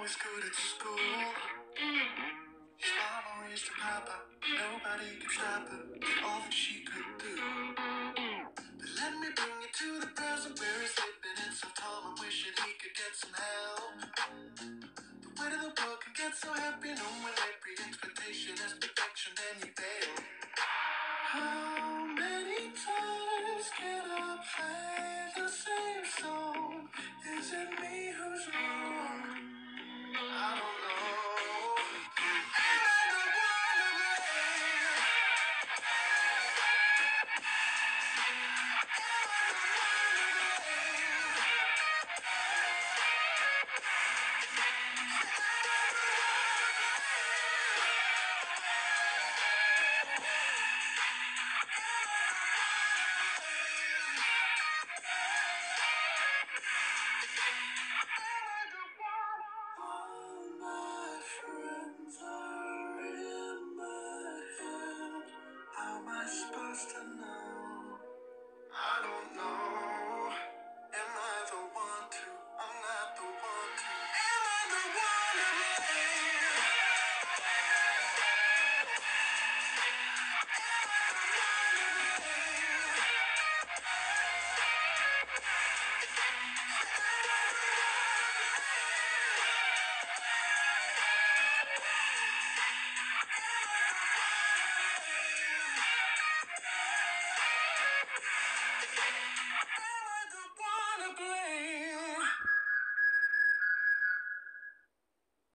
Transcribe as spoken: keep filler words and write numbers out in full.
always good at school. His mama raised her papa, nobody could stop her, all that she could do. But let me bring you to the present where he's living in some time and wishing he could get some help. The weight of the world can get so heavy, knowing when every expectation is perfection, then you fail. How many times can I play the same song? Is it me who's wrong? I don't